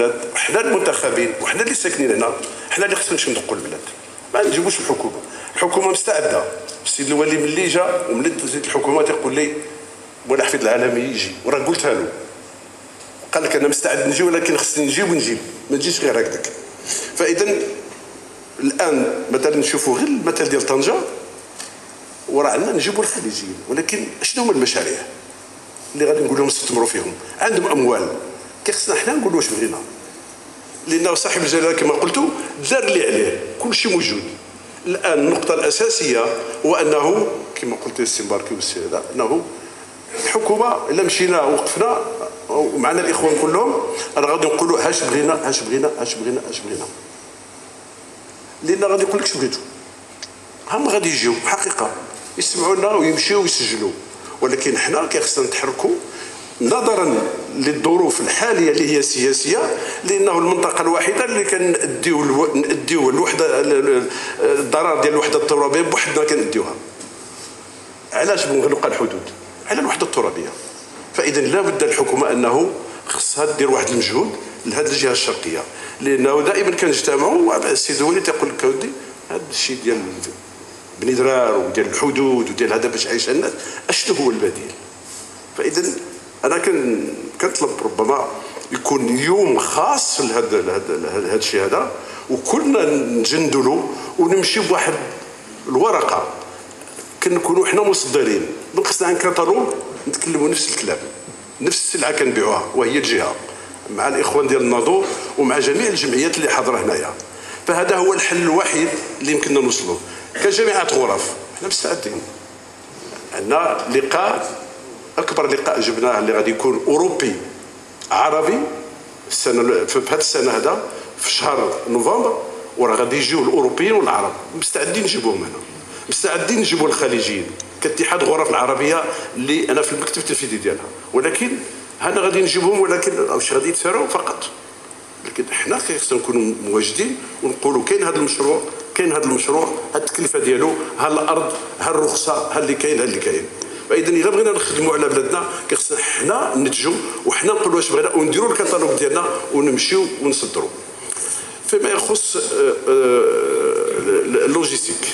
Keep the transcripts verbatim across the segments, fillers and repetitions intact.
البلاد، وحنا المنتخبين وحنا اللي ساكنين هنا، حنا اللي خصنا نمشيو ندقوا البلاد، ما نجيبوش الحكومه. الحكومه مستعده. السيد الولي ملي جا وملي تزيد الحكومه تيقول لي مولاي حفيظ العالمي يجي، وراه قلتها له، قال لك انا مستعد نجي ولكن خصني نجيب ونجيب، ما تجيش غير هكذاك. فاذا الان مثلا نشوفوا غير المثل ديال طنجه، وراه عندنا نجيبوا الخليجيين، ولكن شنو هما المشاريع اللي غادي نقول لهم استثمروا فيهم؟ عندهم اموال، كيخصنا حنا نقولوا واش بغينا، لانه صاحب الجلاله كما قلت دار اللي عليه، كل شيء موجود. الان النقطه الاساسيه هو انه كما قلت السي مباركي والسي هذا، انه الحكومه الا مشينا وقفنا ومعنا الاخوان كلهم راه غادي نقولوا اش بغينا اش بغينا اش بغينا اش بغينا، لان غادي يقول لك اش بغيتو، هم غادي يجيو حقيقه يسمعوا لنا ويمشيو ويسجلوا، ولكن حنا كيخصنا نتحركوا نظرا للظروف الحاليه اللي هي سياسيه، لانه المنطقه الوحيده اللي كنأديو الو... نأديو الوحده الضرر ديال الوحده الترابيه بوحدنا كنأديوها. علاش بنغلقوا الحدود؟ على الوحده الترابيه. فاذا لابد الحكومه انه خصها دير واحد المجهود لهذه الجهه الشرقيه، لانه دائما كنجتمعوا السيد الولي تيقول لك اودي هذا الشيء ديال بني درار وديال الحدود وديال هذا باش عايش الناس، اشنو هو البديل؟ فاذا انا كنطلب ربما يكون يوم خاص لهذا هذا الشيء هذا، وكلنا نجندلوا ونمشي بواحد الورقه كنكونوا حنا مصدرين، من خصنا عن كتالوج نتكلموا نفس الكلام، نفس السلعه كنبيعوها وهي الجهه مع الاخوان ديال الناظور ومع جميع الجمعيات اللي حاضره هنايا. فهذا هو الحل الوحيد اللي يمكننا نوصلوا. كجامعه غرف حنا مستعدين، عندنا لقاء اكبر لقاء جبناه اللي غادي يكون اوروبي عربي السنه في هذه السنه هذا في شهر نوفمبر، وراه غادي يجيو الاوروبيين والعرب، مستعدين نجيبوهم هنا، مستعدين نجيبوا الخليجيين كاتحاد غرف العربيه اللي انا في المكتب التنفيذي ديالها، ولكن هنا غادي نجيبهم، ولكن واش غادي يتسارعوا فقط، لكن حنا خصنا نكونوا مواجدين ونقولوا كاين هذا المشروع، كاين هذا المشروع، هذه التكلفه ديالو، ها الارض، ها الرخصه، ها اللي كاين، ها اللي كاين. فاذا الا بغينا نخدموا على بلادنا خصنا حنا ننتجوا وحنا نقولوا واش بغينا ونديروا الكتالوج ديالنا ونمشيو ونصدروا. فيما يخص اللوجيستيك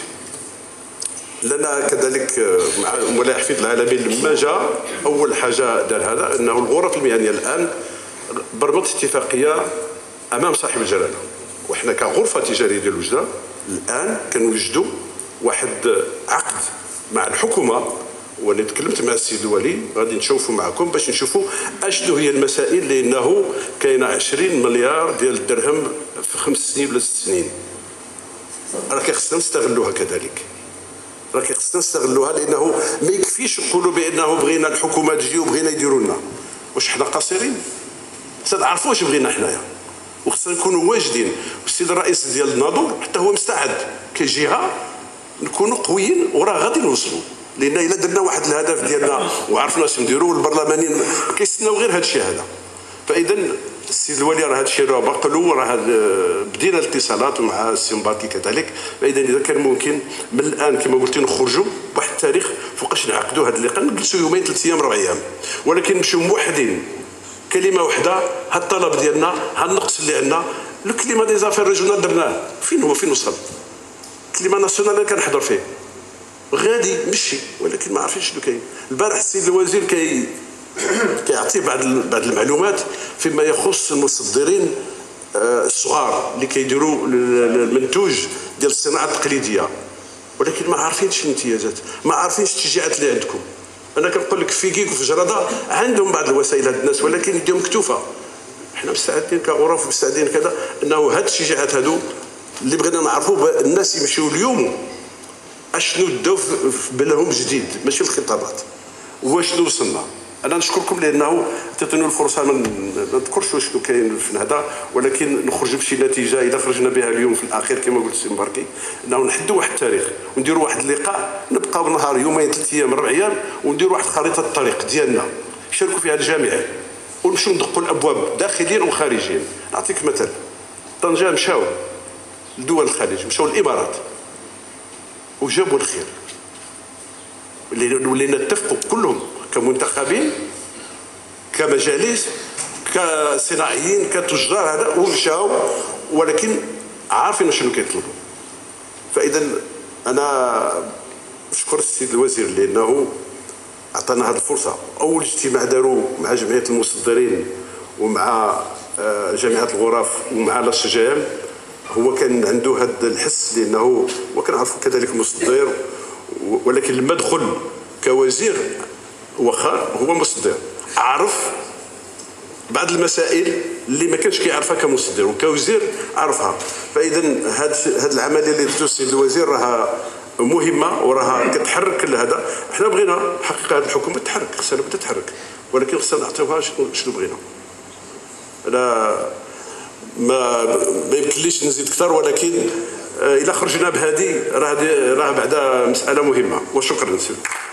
لنا كذلك مع مولاي حفيظ العالمي لما جاء اول حاجه دار هذا انه الغرف المهنيه الان برمت اتفاقيه امام صاحب الجلاله، وحنا كغرفه تجاريه ديال وجده الان كنوجدوا واحد عقد مع الحكومه، وانا تكلمت مع السيد الولي غادي نشوفوا معكم باش نشوفوا اشنو هي المسائل، لانه كاينه عشرين مليار ديال الدرهم في خمس سنين ولا ست سنين، راه خصنا نستغلوها كذلك، راه خصنا نستغلوها، لانه ما يكفيش نقولوا بانه بغينا الحكومه تجي وبغينا يديروا لنا، واش حنا قاصرين؟ تنعرفوا واش بغينا حنايا وخصنا نكونوا واجدين. والسيد الرئيس ديال الناظور حتى هو مستعد كجهه نكونوا قويين وراه غادي نوصلوا، لان الا درنا واحد الهدف ديالنا وعرفنا اش نديروا والبرلمانيين كيستناو غير هذا الشيء هذا. فاذا السيد الولي راه هذا الشيء راه باقي له، راه بدينا الاتصالات مع السي مباركي كذلك. فاذا اذا كان ممكن من الان كما قلتي نخرجوا بواحد التاريخ فوقاش نعقدوا هذا اللقاء، نجلسوا يومين ثلاث ايام ربع ايام، ولكن نمشيو موحدين، كلمه واحده، ها الطلب ديالنا، ها النقص اللي عندنا. الكلمه دي زافير ريجونال درناه، فين هو فين وصل؟ الكلمه ناسيونال انا كنحضر فيه غادي مشي، ولكن ما عارفين شنو كاين. البارح السيد الوزير كي كيعطي بعض بعض المعلومات فيما يخص المصدرين الصغار اللي كيديروا المنتوج ديال الصناعه التقليديه، ولكن ما عارفينش الامتيازات، ما عارفينش التشجيعات اللي عندكم. انا كنقول لك في كيك وفي جرده عندهم بعض الوسائل هاد الناس، ولكن يديهم مكتوفه. احنا مستعدين كغرف مستعدين كذا انه هاد التشجيعات هادو اللي بغينا نعرفوا الناس يمشيو اليوم اشنو داو في بالهم جديد، ماشي الخطابات واشنو وصلنا. انا نشكركم لانه تعطيني الفرصه ما نذكرش واش كاين في هذا، ولكن نخرجوا بشي نتيجه اذا خرجنا بها اليوم في الاخير كما قلت السي مباركي، انه نحدوا واحد التاريخ ونديروا واحد اللقاء، نبقاو نهار يومين ثلاث ايام اربع ايام ونديروا واحد خريطه الطريق ديالنا يشاركوا فيها الجميع، ونمشيو ندقوا الابواب داخليا وخارجيا. نعطيك مثل، طنجه مشاو لدول الخليج، مشاو الامارات وجابوا الخير، اللي ولينا نتفقوا كلهم كمنتخبين كمجالس كصناعيين كتجار هذا ومشاو، ولكن عارفين شنو كيطلبوا. فاذا انا نشكر السيد الوزير لانه عطانا هذه الفرصه. اول اجتماع داروا مع جمعيه المصدرين ومع جامعه الغرف ومع الشجام، هو كان عنده هذا الحس لانه وكنعرفوا كذلك مصدر، ولكن لما دخل كوزير واخا هو مصدر عرف بعض المسائل اللي ما كانش كيعرفها كمصدر، وكوزير عرفها. فاذا هذه العمليه اللي درتو السيد الوزير راها مهمه وراها كتحرك لهذا. حنا بغينا حقيقه هذه الحكومه تتحرك، خصها بدات تتحرك، ولكن خصنا نعطيوها شنو بغينا. انا ما ما يمكنليش نزيد اكثر، ولكن الى خرجنا بهذه راه راه بعدا مساله مهمه. وشكرا سيدي.